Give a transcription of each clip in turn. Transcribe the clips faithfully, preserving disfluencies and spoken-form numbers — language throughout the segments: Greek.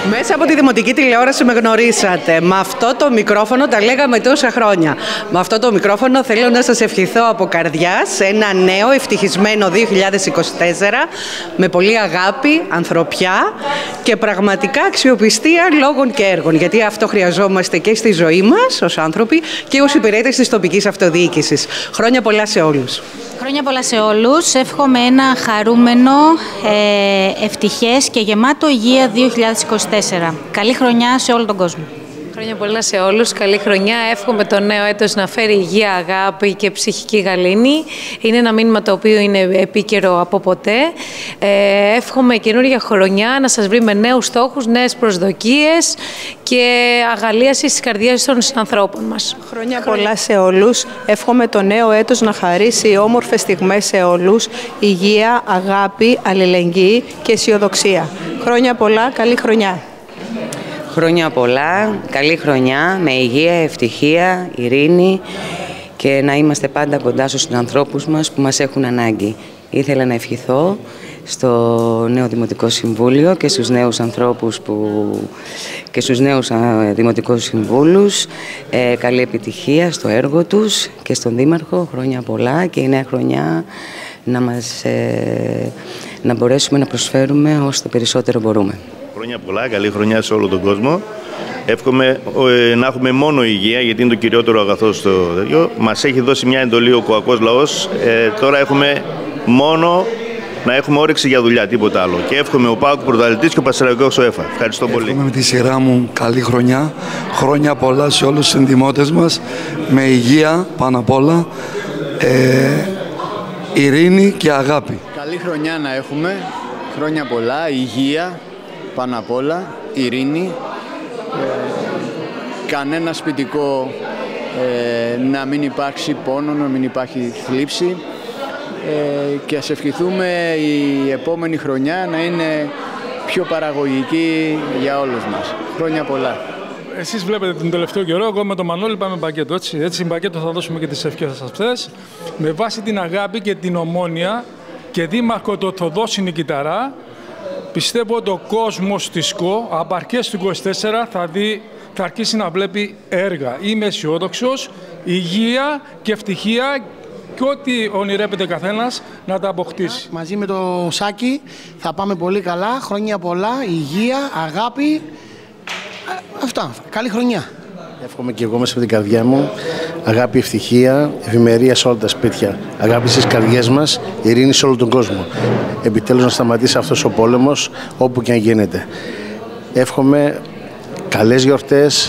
Μέσα από τη δημοτική τηλεόραση με γνωρίσατε. Με αυτό το μικρόφωνο τα λέγαμε τόσα χρόνια. Με αυτό το μικρόφωνο θέλω να σας ευχηθώ από καρδιάς σε ένα νέο ευτυχισμένο δύο χιλιάδες είκοσι τέσσερα με πολύ αγάπη, ανθρωπιά και πραγματικά αξιοπιστία λόγων και έργων. Γιατί αυτό χρειαζόμαστε και στη ζωή μας ως άνθρωποι και ως υπηρέτες της τοπικής αυτοδιοίκησης. Χρόνια πολλά σε όλους. Χρόνια πολλά σε όλους. Εύχομαι ένα χαρούμενο, ε, ευτυχές και γεμάτο υγεία δύο χιλιάδες είκοσι τέσσερα. Καλή χρονιά σε όλο τον κόσμο. Χρόνια πολλά σε όλους. Καλή χρονιά. Εύχομαι το νέο έτος να φέρει υγεία, αγάπη και ψυχική γαλήνη. Είναι ένα μήνυμα το οποίο είναι επίκαιρο από ποτέ. Ε, εύχομαι καινούργια χρονιά να σας βρει με νέους στόχους, νέες προσδοκίες και αγαλίαση στις καρδιές των συνανθρώπων μας. Χρόνια πολλά σε όλους. Εύχομαι το νέο έτος να χαρίσει όμορφες στιγμές σε όλους. Υγεία, αγάπη, αλληλεγγύη και αισιοδοξία. Χρόνια πολλά. Καλή χρονιά. Χρόνια πολλά, καλή χρονιά, με υγεία, ευτυχία, ειρήνη και να είμαστε πάντα κοντά στους ανθρώπους μας που μας έχουν ανάγκη. Ήθελα να ευχηθώ στο νέο Δημοτικό Συμβούλιο και στους νέους ανθρώπους που... και στους νέους Δημοτικούς Συμβούλους ε, καλή επιτυχία στο έργο τους και στον Δήμαρχο, χρόνια πολλά και η νέα χρονιά να, μας, ε, να μπορέσουμε να προσφέρουμε όσο το περισσότερο μπορούμε. Χρόνια πολλά, καλή χρονιά σε όλο τον κόσμο. Εύχομαι ε, να έχουμε μόνο υγεία, γιατί είναι το κυριότερο αγαθό στο τέτοιο. Μας έχει δώσει μια εντολή ο κοακός λαός. Ε, τώρα έχουμε μόνο να έχουμε όρεξη για δουλειά, τίποτα άλλο. Και εύχομαι ο ΠΑΟΚ πρωταθλητής και ο Πασαραϊκός ο ΕΦΑ. Ευχαριστώ πολύ. Εύχομαι με τη σειρά μου καλή χρονιά. Χρόνια πολλά σε όλους τους συνδημότες μας. Με υγεία πάνω απ' όλα. Ε, ειρήνη και αγάπη. Καλή χρονιά να έχουμε. Χρόνια πολλά, υγεία πάνω απ' όλα, ειρήνη, ε, κανένα σπιτικό ε, να μην υπάρξει πόνο, να μην υπάρχει θλίψη ε, και ας ευχηθούμε η επόμενη χρονιά να είναι πιο παραγωγική για όλους μας. Χρόνια πολλά. Εσείς βλέπετε τον τελευταίο καιρό, εγώ με τον Μανώλη πάμε μπακέτο, έτσι, έτσι μπακέτο θα δώσουμε και τις ευχές σας αυτές, με βάση την αγάπη και την ομόνοια και δήμαρχο το Θοδόση Νικηταρά. Πιστεύω ότι ο κόσμος της ΚΟ, από αρχές του είκοσι τέσσερα, θα, δει, θα αρχίσει να βλέπει έργα. Είμαι αισιόδοξος, υγεία και ευτυχία και ό,τι ονειρεύεται καθένας να τα αποκτήσει. Μαζί με το Σάκη θα πάμε πολύ καλά, χρόνια πολλά, υγεία, αγάπη, αυτά. Καλή χρονιά. Εύχομαι και εγώ μέσα από την καρδιά μου αγάπη, ευτυχία, ευημερία σε όλα τα σπίτια. Αγάπη στις καρδιές μας, ειρήνη σε όλο τον κόσμο. Επιτέλους να σταματήσει αυτός ο πόλεμος όπου και αν γίνεται. Εύχομαι καλές γιορτές,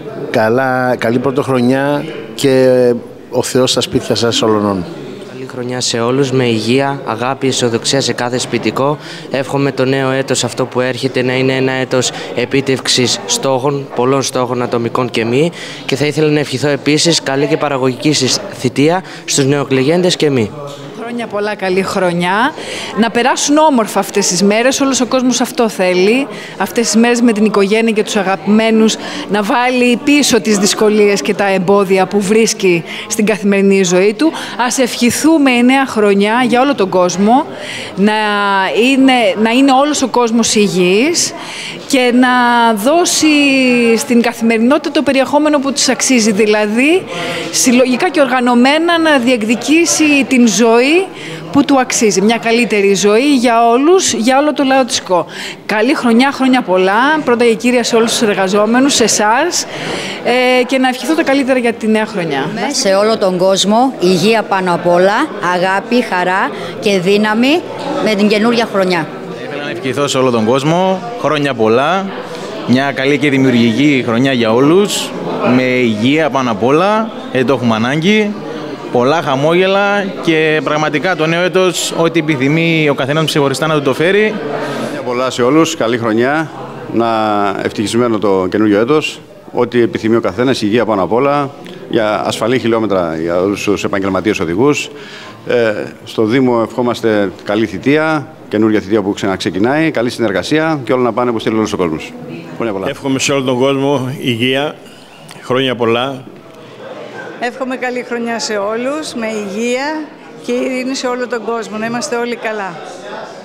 καλά, καλή πρωτοχρονιά και ο Θεός στα σπίτια σας όλων. Καλή χρονιά σε όλους, με υγεία, αγάπη, αισιοδοξία σε κάθε σπιτικό. Εύχομαι το νέο έτος αυτό που έρχεται να είναι ένα έτος επίτευξης στόχων, πολλών στόχων ατομικών και μη. Και θα ήθελα να ευχηθώ επίσης καλή και παραγωγική θητεία στους νεοεκλεγέντες και μη. Χρόνια πολλά, καλή χρονιά. Να περάσουν όμορφα αυτές τις μέρες, όλος ο κόσμος αυτό θέλει. Αυτές τις μέρες με την οικογένεια και τους αγαπημένους, να βάλει πίσω τις δυσκολίες και τα εμπόδια που βρίσκει στην καθημερινή ζωή του. Ας ευχηθούμε η νέα χρονιά για όλο τον κόσμο, να είναι, να είναι όλος ο κόσμος υγιής και να δώσει στην καθημερινότητα το περιεχόμενο που τους αξίζει, δηλαδή συλλογικά και οργανωμένα να διεκδικήσει την ζωή που του αξίζει. Μια καλύτερη ζωή για όλους, για όλο το λαό της ΚΟ. Καλή χρονιά, χρόνια πολλά. Πρώτα και κύρια σε όλους τους εργαζόμενους, σε εσάς ε, και να ευχηθώ τα καλύτερα για τη νέα χρονιά. Σε όλο τον κόσμο, υγεία πάνω απ' όλα, αγάπη, χαρά και δύναμη με την καινούργια χρονιά. Ήθελα να ευχηθώ σε όλο τον κόσμο, χρόνια πολλά, μια καλή και δημιουργική χρονιά για όλους, με υγεία πάνω απ' όλα, δεν το έχουμε ανάγκη. Πολλά χαμόγελα και πραγματικά το νέο έτος, ό,τι επιθυμεί ο καθένας ξεχωριστά να του το φέρει. Χρόνια πολλά σε όλους, καλή χρονιά, να ευτυχισμένο το καινούριο έτος. Ό,τι επιθυμεί ο καθένας, υγεία πάνω απ' όλα, για ασφαλή χιλιόμετρα για όλους τους επαγγελματίες οδηγούς. Ε, στο Δήμο ευχόμαστε καλή θητεία, καινούργια θητεία που ξαναξεκινάει, καλή συνεργασία και όλα να πάνε όπως θέλει όλος ο κόσμος. Χρόνια πολλά. Εύχομαι σε όλο τον κόσμο υγεία, χρόνια πολλά. Εύχομαι καλή χρονιά σε όλους, με υγεία και ειρήνη σε όλο τον κόσμο, να είμαστε όλοι καλά.